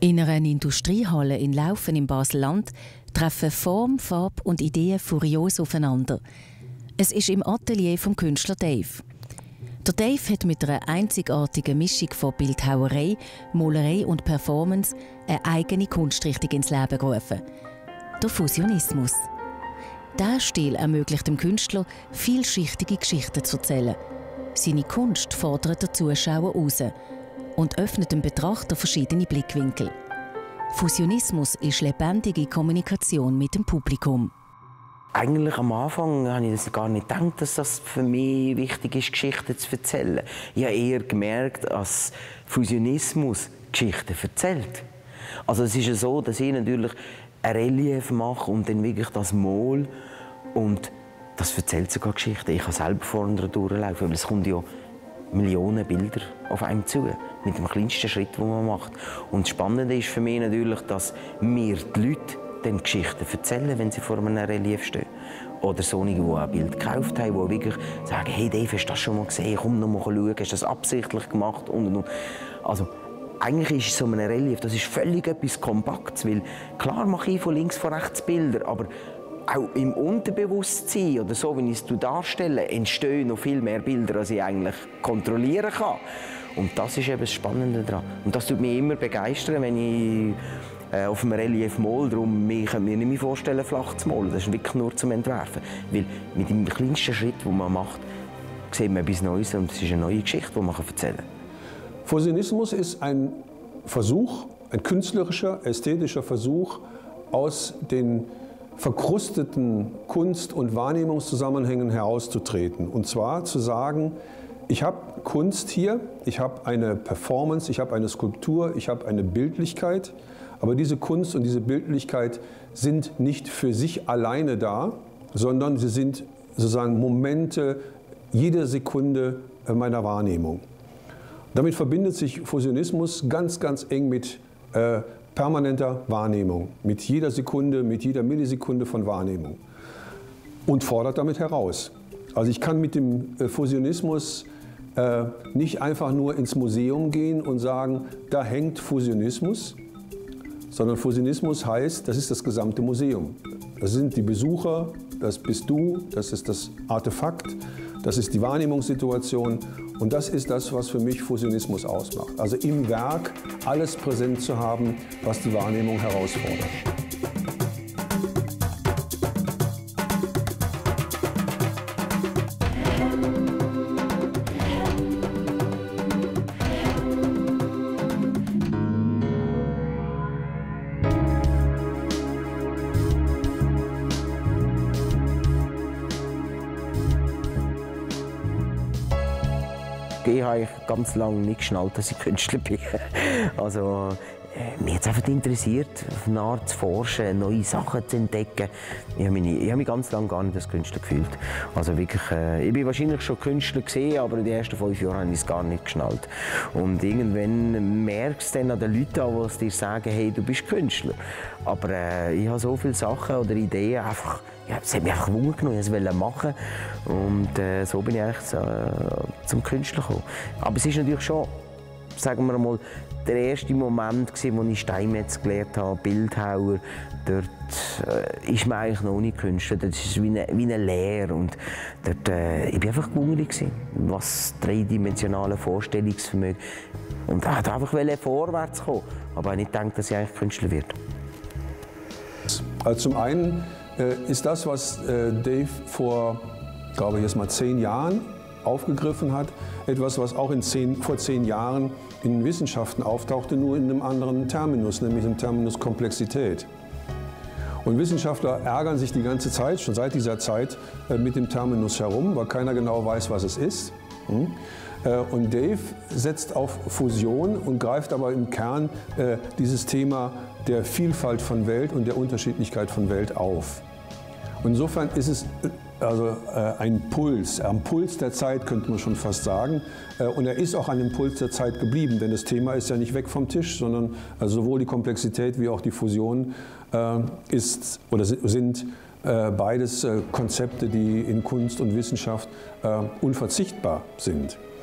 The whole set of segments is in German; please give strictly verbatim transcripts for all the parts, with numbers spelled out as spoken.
In einer Industriehalle in Laufen im Basel-Land treffen Form, Farbe und Ideen furios aufeinander. Es ist im Atelier vom Künstler Dave. Der Dave hat mit einer einzigartigen Mischung von Bildhauerei, Malerei und Performance eine eigene Kunstrichtung ins Leben gerufen: der Fusionismus. Dieser Stil ermöglicht dem Künstler, vielschichtige Geschichten zu erzählen. Seine Kunst fordert den Zuschauer heraus und öffnet dem Betrachter verschiedene Blickwinkel. Fusionismus ist lebendige Kommunikation mit dem Publikum. Eigentlich am Anfang habe ich das gar nicht gedacht, dass das für mich wichtig ist, Geschichten zu erzählen. Ich habe eher gemerkt, dass Fusionismus Geschichten erzählt. Also es ist ja so, dass ich natürlich ein Relief mache und dann wirklich das Mal, und das erzählt sogar Geschichten. Ich kann selber vorne durchlaufen, weil es kommt ja Millionen Bilder auf einem zu, mit dem kleinsten Schritt, den man macht. Und das Spannende ist für mich natürlich, dass mir die Leute dann Geschichten erzählen, wenn sie vor einem Relief stehen. Oder solche, die ein Bild gekauft haben, die wirklich sagen: «Hey Dave, hast du das schon mal gesehen? Komm noch mal schauen, hast du das absichtlich gemacht?» und, und, und. Also, eigentlich ist so ein Relief, das ist völlig etwas Kompaktes, weil klar mache ich von links, von rechts Bilder, aber auch im Unterbewusstsein oder so, wie ich es darstelle, entstehen noch viel mehr Bilder, als ich eigentlich kontrollieren kann. Und das ist eben das Spannende daran. Und das tut mich immer begeistern, wenn ich äh, auf einem Relief male. Darum kann ich mir nicht mehr vorstellen, flach zu malen. Das ist wirklich nur zum Entwerfen. Weil mit dem kleinsten Schritt, den man macht, sieht man etwas Neues, und es ist eine neue Geschichte, die man erzählen kann. Fusionismus ist ein Versuch, ein künstlerischer, ästhetischer Versuch, aus den verkrusteten Kunst- und Wahrnehmungszusammenhängen herauszutreten. Und zwar zu sagen: Ich habe Kunst hier, ich habe eine Performance, ich habe eine Skulptur, ich habe eine Bildlichkeit, aber diese Kunst und diese Bildlichkeit sind nicht für sich alleine da, sondern sie sind sozusagen Momente jeder Sekunde meiner Wahrnehmung. Damit verbindet sich Fusionismus ganz, ganz eng mit äh, permanenter Wahrnehmung, mit jeder Sekunde, mit jeder Millisekunde von Wahrnehmung, und fordert damit heraus. Also ich kann mit dem Fusionismus äh, nicht einfach nur ins Museum gehen und sagen: Da hängt Fusionismus, sondern Fusionismus heißt, das ist das gesamte Museum. Das sind die Besucher, das bist du, das ist das Artefakt, das ist die Wahrnehmungssituation. Und das ist das, was für mich Fusionismus ausmacht. Also im Werk alles präsent zu haben, was die Wahrnehmung herausfordert. Ich habe ganz lange nicht geschnallt, dass ich Künstler bin. Also, äh, mich hat es einfach interessiert, auf eine Art zu forschen, neue Sachen zu entdecken. Ich habe mich, ich habe mich ganz lange gar nicht als Künstler gefühlt. Also wirklich, äh, ich bin wahrscheinlich schon Künstler gesehen, aber in den ersten fünf Jahren habe ich es gar nicht geschnallt. Und irgendwann merkst du dann an den Leuten an, die dir sagen: «Hey, du bist Künstler.» Aber äh, ich habe so viele Sachen oder Ideen einfach, ja, es hat mich einfach Wunder genommen, ich wollte es machen. Und äh, so bin ich eigentlich äh, zum Künstler gekommen. Aber es ist natürlich schon, sagen wir mal, der erste Moment, wo ich Steinmetz gelernt habe, Bildhauer. Dort äh, ist man eigentlich noch nicht Künstler, das ist wie eine, wie eine Lehre. Und dort, äh, ich war einfach gewundert, was dreidimensionale Vorstellungsvermögen. Und ich wollte einfach vorwärts kommen, aber ich nicht gedacht, dass ich eigentlich Künstler werde. Also zum einen äh, ist das, was äh, Dave vor, glaube ich, jetzt mal zehn Jahren aufgegriffen hat, etwas, was auch in zehn, vor zehn Jahren in Wissenschaften auftauchte, nur in einem anderen Terminus, nämlich dem Terminus Komplexität. Und Wissenschaftler ärgern sich die ganze Zeit, schon seit dieser Zeit, äh, mit dem Terminus herum, weil keiner genau weiß, was es ist. Hm? Äh, und Dave setzt auf Fusion und greift aber im Kern äh, dieses Thema der Vielfalt von Welt und der Unterschiedlichkeit von Welt auf. Und insofern ist es also äh, ein Puls, am Puls der Zeit könnte man schon fast sagen. Äh, und er ist auch an dem Puls der Zeit geblieben, denn das Thema ist ja nicht weg vom Tisch, sondern also sowohl die Komplexität wie auch die Fusion äh, ist oder sind äh, beides äh, Konzepte, die in Kunst und Wissenschaft äh, unverzichtbar sind.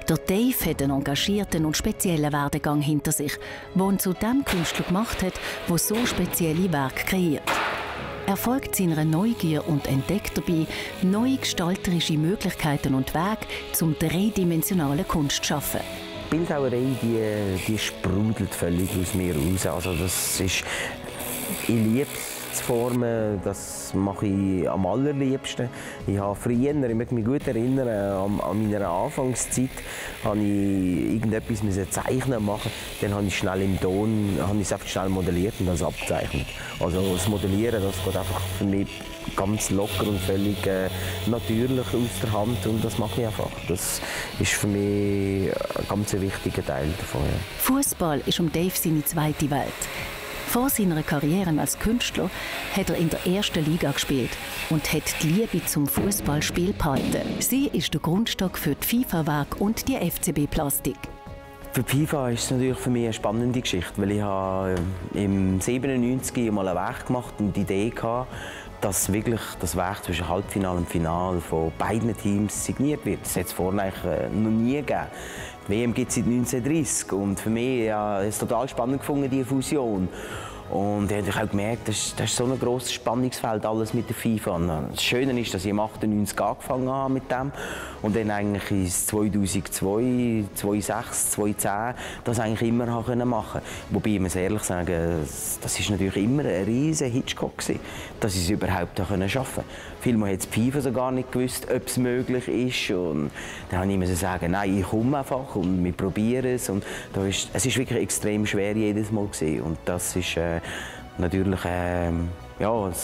Der Dave hat einen engagierten und speziellen Werdegang hinter sich, der ihn zu dem Künstler gemacht hat, der so spezielle Werke kreiert. Er folgt seiner Neugier und entdeckt dabei neue gestalterische Möglichkeiten und Wege zum dreidimensionalen Kunst zu schaffen. Die Bildhauerei, die, die sprudelt völlig aus mir raus. Also das ist, ich liebe es zu formen, das mache ich am allerliebsten. Ich habe früher, ich möchte mich gut erinnern, an, an meiner Anfangszeit, habe ich irgendetwas zeichnen machen. Dann habe ich schnell im Ton, habe ich es einfach schnell modelliert und das abzeichnet. Also das Modellieren, das geht einfach für mich ganz locker und völlig äh, natürlich aus der Hand und das mache ich einfach. Das ist für mich ein ganz wichtiger Teil davon. Ja. Fußball ist um Dave seine zweite Welt. Vor seiner Karriere als Künstler hat er in der ersten Liga gespielt und hat die Liebe zum Fußballspiel behalten. Sie ist der Grundstock für die FIFA-Werke und die F C B-Plastik. Für die FIFA ist es natürlich für mich eine spannende Geschichte, weil ich habe im siebenundneunzig mal einen Weg gemacht und die Idee hatte, dass wirklich das Werk zwischen Halbfinale und Finale von beiden Teams signiert wird. Das hat es vorher eigentlich noch nie gegeben. Die W M gibt es seit neunzehnhundertdreißig und für mich ja, ist es total spannend gefunden, diese Fusion. Und ich habe auch gemerkt, das ist, das ist so ein grosses Spannungsfeld, alles mit der FIFA. Und das Schöne ist, dass ich neunzehnhundertachtundneunzig angefangen habe mit dem und dann eigentlich in zweitausendzwei, zweitausendsechs, zweitausendzehn das eigentlich immer machen konnte. Wobei ich muss ehrlich sagen, das war natürlich immer ein riesiger Hitchcock gewesen, dass ich es überhaupt schaffen konnte. Vielmal hat die FIFA so gar nicht gewusst, ob es möglich ist. Und dann musste ich immer sagen, nein, ich komme einfach und wir probieren es. Und da ist, es ist wirklich extrem schwer jedes Mal gewesen. Und das ist äh, natürlich äh, ja, eine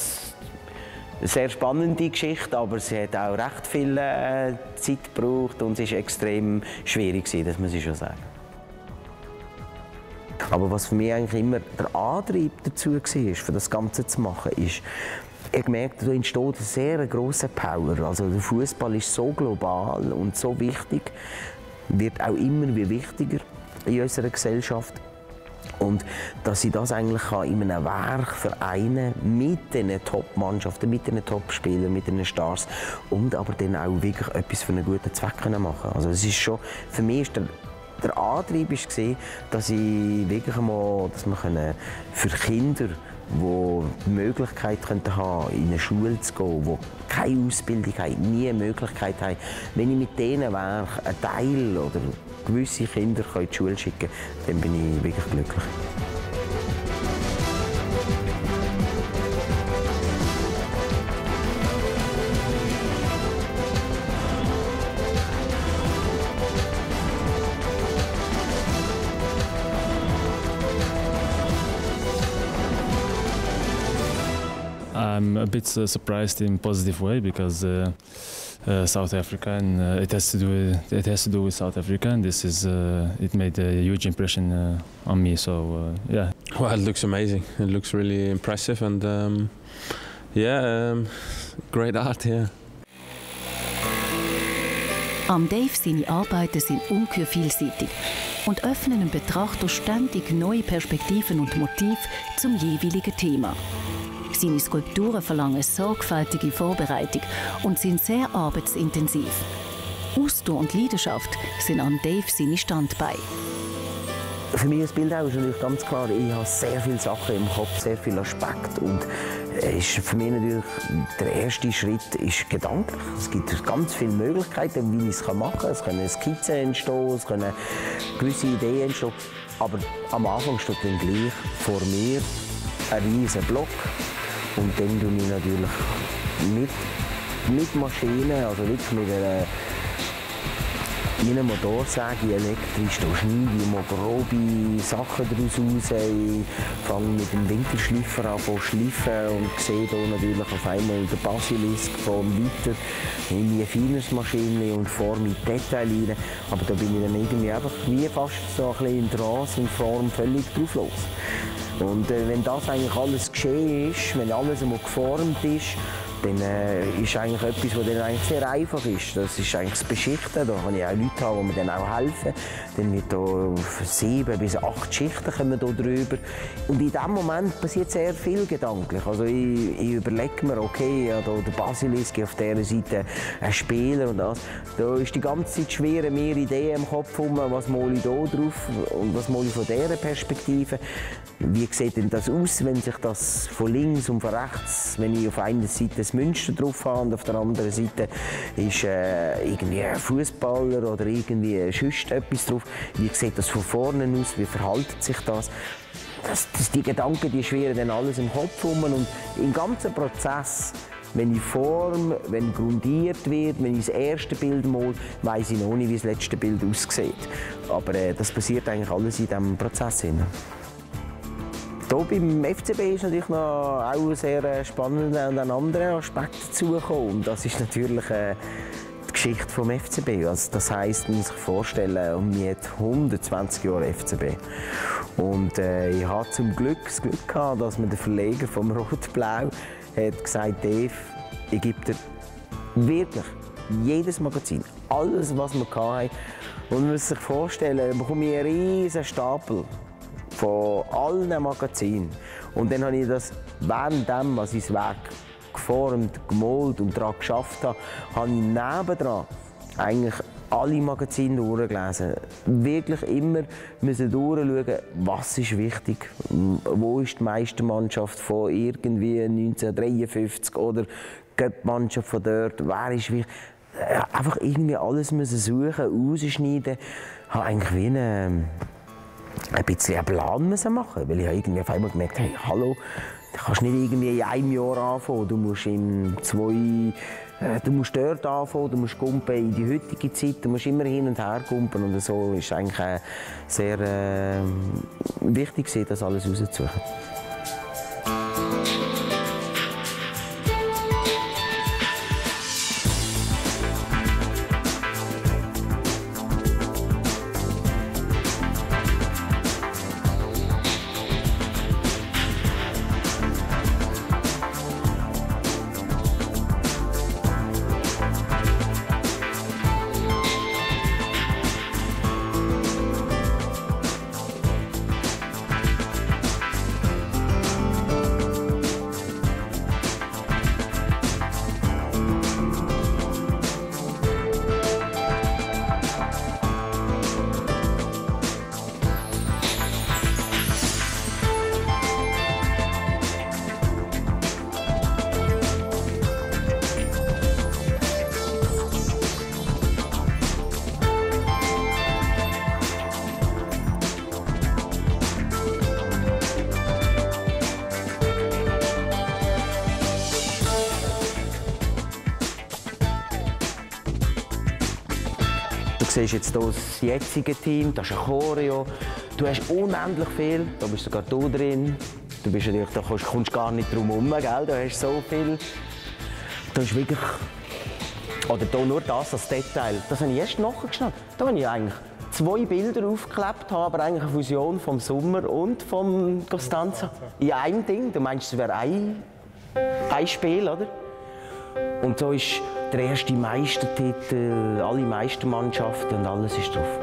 sehr spannende Geschichte, aber sie hat auch recht viel äh, Zeit gebraucht und es war extrem schwierig gewesen, das muss ich schon sagen. Aber was für mich eigentlich immer der Antrieb dazu war, für das Ganze zu machen, ist, ich gemerkt, da entsteht eine sehr grosse Power. Also der Fußball ist so global und so wichtig, wird auch immer wie wichtiger in unserer Gesellschaft. Und dass ich das eigentlich in einem Werk vereinen mit den Top-Mannschaften, mit den Top-Spielern, mit den Stars und aber dann auch wirklich etwas für einen guten Zweck machen. Also es ist schon, für mich ist der, der Antrieb war, dass ich wirklich einmal, dass wir für Kinder, die die Möglichkeit haben, in eine Schule zu gehen, die keine Ausbildung haben, nie eine Möglichkeit haben, wenn ich mit diesen Werken einen Teil oder gewisse Kinder in die Schule schicken kann, dann bin ich wirklich glücklich. I'm a bit uh, surprised in a positive way because uh, uh, South Africa and uh, it has to do with, it has to do with South Africa and this is uh, it made a huge impression uh, on me. So uh, yeah. Well, it looks amazing. It looks really impressive and um, yeah, um, great art here. Am Dave seine Arbeiten sind ungeheuer vielseitig und öffnen dem Betrachter ständig neue Perspektiven und Motive zum jeweiligen Thema. Seine Skulpturen verlangen sorgfältige Vorbereitung und sind sehr arbeitsintensiv. Ausdauer und Leidenschaft sind an Dave seine Standbeine. Für mich als Bildhauer ist natürlich ganz klar, ich habe sehr viele Sachen im Kopf, sehr viele Aspekte. Und ist für mich natürlich der erste Schritt ist gedanklich. Es gibt ganz viele Möglichkeiten, wie ich es machen kann. Es können Skizzen entstehen, es können gewisse Ideen entstehen. Aber am Anfang steht dann gleich vor mir ein riesiger Block. Und dann tue ich natürlich mit, mit Maschinen, also wirklich mit einer, mit einer Motorsäge elektrisch, da schneide ich mal grobe Sachen daraus raus. Ich fange mit dem Winkelschleifer an zu schleifen und sehe hier natürlich auf einmal den Basilisk vom weiter in eine feines Maschine und fahre mit Detail rein. Aber da bin ich dann irgendwie einfach wie fast so ein bisschen in Trance und fahre völlig drauf los. Und äh, wenn das eigentlich alles geschehen ist, wenn alles einmal geformt ist, dann äh, ist eigentlich etwas, was dann eigentlich sehr einfach ist. Das ist eigentlich das Beschichten. Da kann ich auch Leute haben, die mir dann auch helfen. Dann wird da sieben bis acht Schichten kommen da drüber. Und in diesem Moment passiert sehr viel gedanklich. Also ich, ich überlege mir, okay, ja, da der Basilisk auf dieser Seite ein Spieler und das. Da ist die ganze Zeit schwere mehr Ideen im Kopf rum, was mal ich da drauf und was mal ich von dieser Perspektive. Wie sieht denn das aus, wenn sich das von links und von rechts, wenn ich auf einer Seite das Münster drauf habe und auf der anderen Seite ist äh, irgendwie ein Fußballer oder irgendwie sonst etwas drauf. Wie sieht das von vorne aus? Wie verhält sich das? Das, das die Gedanken, die schwirren dann alles im Kopf rum und im ganzen Prozess, wenn die Form, wenn grundiert wird, wenn ich das erste Bild male, weiss ich noch nicht, wie das letzte Bild aussieht. Aber äh, das passiert eigentlich alles in diesem Prozess. Hier beim F C B ist natürlich noch auch sehr spannend und ein anderer Aspekt dazugekommen. Das ist natürlich äh, die Geschichte vom F C B. Also das heisst, man muss sich vorstellen, wir haben hundertzwanzig Jahre F C B. Und äh, ich hatte zum Glück das Glück gehabt, dass mir der Verleger vom Rot-Blau hat gesagt, Dave, ich gebe dir wirklich jedes Magazin, alles, was wir hatten. Und man muss sich vorstellen, da bekomme ich einen riesen Stapel von allen Magazinen. Und dann habe ich das, währenddem, was ich das Werk geformt, gemalt und daran geschafft habe, habe ich nebendran eigentlich alle Magazine durchgelesen. Wirklich immer müssen durchschauen, was ist wichtig, wo ist die Meistermannschaft von irgendwie neunzehnhundertdreiundfünfzig oder die Mannschaft von dort, wer ist wichtig. Einfach irgendwie alles müssen suchen, rausschneiden. Ich habe eigentlich wie eine, ein bisschen einen Plan müssen machen, weil ich irgendwie auf einmal gemerkt habe, hey, hallo, du kannst nicht irgendwie in einem Jahr anfangen, du musst in zwei, äh, du musst dort anfangen, du musst kumpen in die heutige Zeit, du musst immer hin und her kumpen und so ist eigentlich äh, sehr äh, wichtig, das alles rauszusuchen. Du siehst jetzt hier das jetzige Team, das ist ein Choreo. Du hast unendlich viel, da bist sogar du drin. Du bist natürlich, da kommst, kommst gar nicht drum herum, gell? Du hast so viel. Da ist wirklich, oder da nur das als Detail, das habe ich erst nachgeschnallt. Da habe ich eigentlich zwei Bilder aufgeklebt, aber eigentlich eine Fusion vom Sommer und vom Costanza. In einem Ding, du meinst, es wäre ein, ein Spiel, oder? Und so ist der erste Meistertitel, alle Meistermannschaften und alles ist drauf.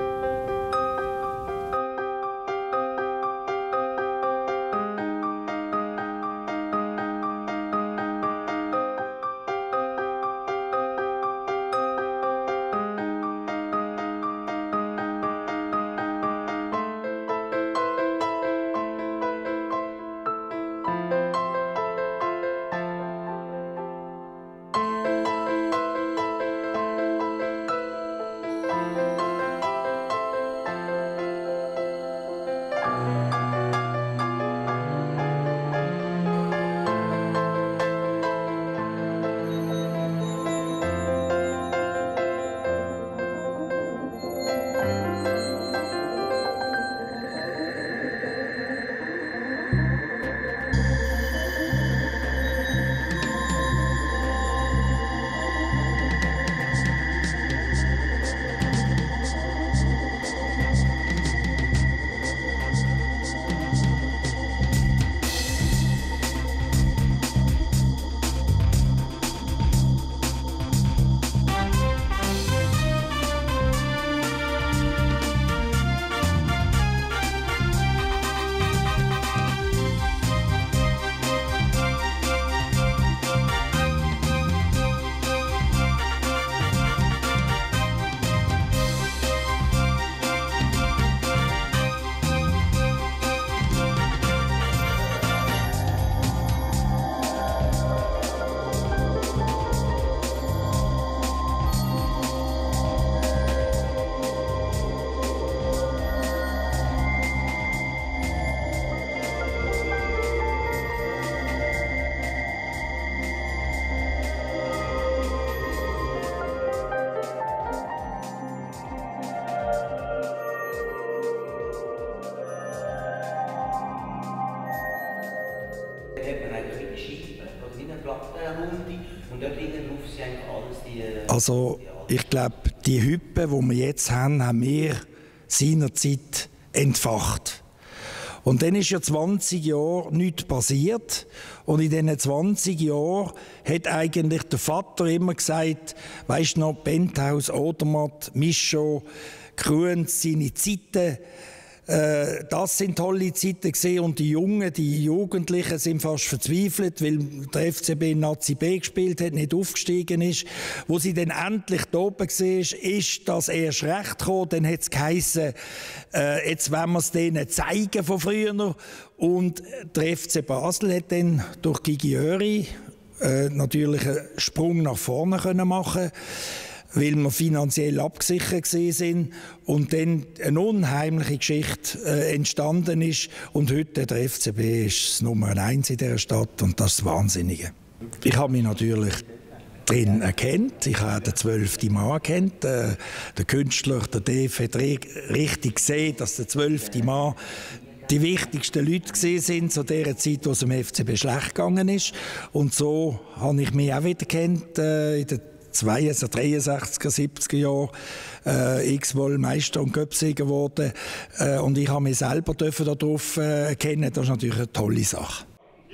Runde und dort drinnen drauf sind eigentlich alles die... Also ich glaube, die Hüppe, die wir jetzt haben, haben wir seinerzeit entfacht. Und dann ist ja zwanzig Jahre nichts passiert. Und in diesen zwanzig Jahren hat eigentlich der Vater immer gesagt, weisst du noch, Penthouse, Odermatt, Michaud, Kruens, seine Zeiten, äh, das sind tolle Zeiten gewesen. Und die Jungen, die Jugendlichen sind fast verzweifelt, weil der F C B in Nazi B gespielt hat, nicht aufgestiegen ist. Wo sie dann endlich da oben war, ist das erst recht gekommen. Dann hat es geheissen, äh, jetzt wollen wir es denen zeigen von früher. Und der F C Basel hat dann durch Gigi Öri äh, natürlich einen Sprung nach vorne können machen, weil wir finanziell abgesichert sind und dann eine unheimliche Geschichte äh, entstanden ist. Und heute der F C B ist das Nummer eins in dieser Stadt und das ist das Wahnsinnige. Ich habe mich natürlich drin erkannt. Ich habe den zwölften Mann erkannt. Äh, der Künstler, der Dave, hat richtig gesehen, dass der zwölfte Mann die wichtigsten Leute sind zu der Zeit, wo es dem F C B schlecht gegangen ist. Und so habe ich mich auch wieder kennt äh, in den dreiundsechziger, siebziger Jahren, äh, x-mal Meister und Göpsieger geworden. Äh, und ich habe mich selber darauf äh, erkennen. Das ist natürlich eine tolle Sache.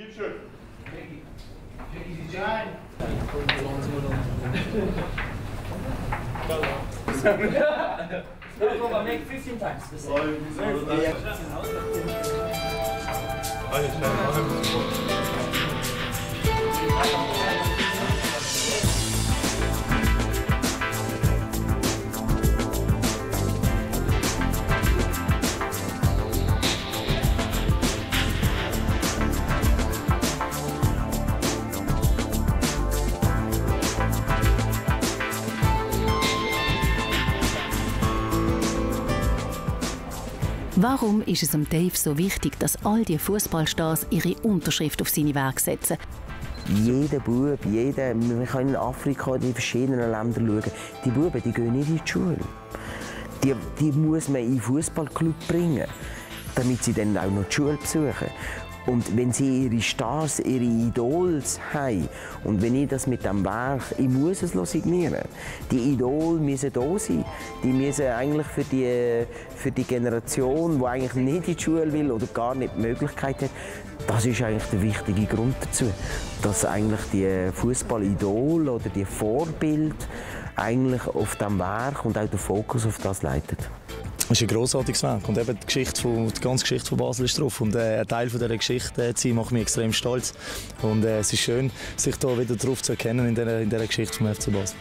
Warum ist es dem Dave so wichtig, dass all die Fußballstars ihre Unterschrift auf seine Werke setzen? Jeder Bub, jeder, man kann in Afrika in verschiedenen Ländern schauen, die Buben, die gehen nicht in die Schule. Die, die muss man in den Fußballclub bringen, damit sie dann auch noch die Schule besuchen. Und wenn sie ihre Stars, ihre Idols haben, und wenn ich das mit dem Werk, ich muss es signieren. Die Idole müssen da sein. Die müssen eigentlich für die, für die Generation, die eigentlich nicht in die Schule will oder gar nicht die Möglichkeit hat, das ist eigentlich der wichtige Grund dazu, dass eigentlich die Fußball-Idol oder die Vorbild eigentlich auf dem Werk und auch der Fokus auf das leitet. Es ist ein grossartiges Werk und eben die, Geschichte von, die ganze Geschichte von Basel ist drauf und äh, ein Teil von dieser Geschichte äh, zu sein, macht mich extrem stolz und äh, es ist schön, sich da wieder drauf zu erkennen in dieser, in dieser Geschichte vom F C Basel.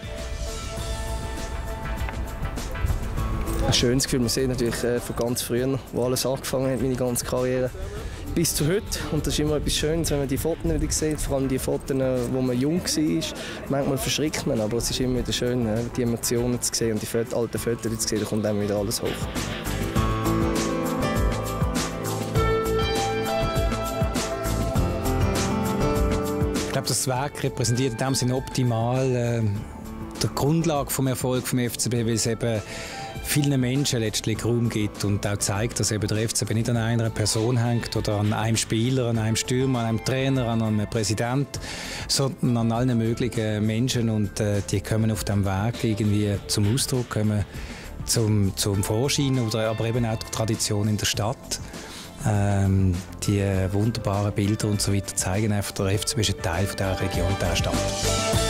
Ein schönes Gefühl, man sieht natürlich äh, von ganz früher, wo alles angefangen hat, meine ganze Karriere, bis zu heute. Und das ist immer etwas Schönes, wenn man die Fotos wieder sieht, vor allem die Fotos, wo man jung war. Manchmal verschrickt man, aber es ist immer wieder schön, die Emotionen zu sehen und die alten Fotos zu sehen, da kommt dann wieder alles hoch. Ich glaube, das Werk repräsentiert in dem Sinne optimal äh, die Grundlage des Erfolgs des F C B, weil es eben vielen Menschen letztlich Raum gibt und auch zeigt, dass eben der F C B nicht an einer Person hängt oder an einem Spieler, an einem Stürmer, an einem Trainer, an einem Präsident, sondern an allen möglichen Menschen und äh, die kommen auf dem Weg irgendwie zum Ausdruck, kommen zum, zum Vorschein oder aber eben auch die Tradition in der Stadt. Ähm, die wunderbaren Bilder und so weiter zeigen einfach, der F C B ist ein Teil von dieser Region, dieser Stadt.